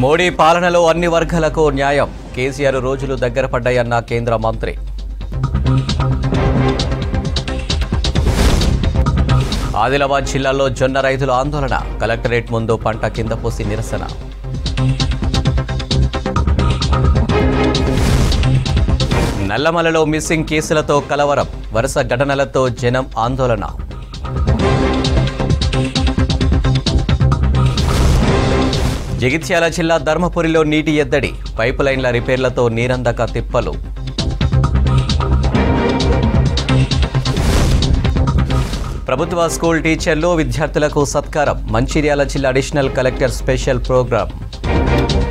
మోడీ పాలనలో అన్ని వర్గాలకు న్యాయం. కేసీఆర్ రోజులు దగ్గర పడ్డాయన్న కేంద్ర మంత్రి. ఆదిలాబాద్ జిల్లాలో జొన్న రైతుల ఆందోళన. కలెక్టరేట్ ముందు పంట కింద పోసి నిరసన. నల్లమలలో మిస్సింగ్ కేసులతో కలవరం. వరుస ఘటనలతో జనం ఆందోళన. జగిత్యాల జిల్లా ధర్మపురిలో నీటి ఎద్దడి. పైపు లైన్ల రిపేర్లతో నీరందక తిప్పలు. ప్రభుత్వ స్కూల్ టీచర్లు విద్యార్థులకు సత్కారం. మంచిర్యాల జిల్లా అడిషనల్ కలెక్టర్ స్పెషల్ ప్రోగ్రాం.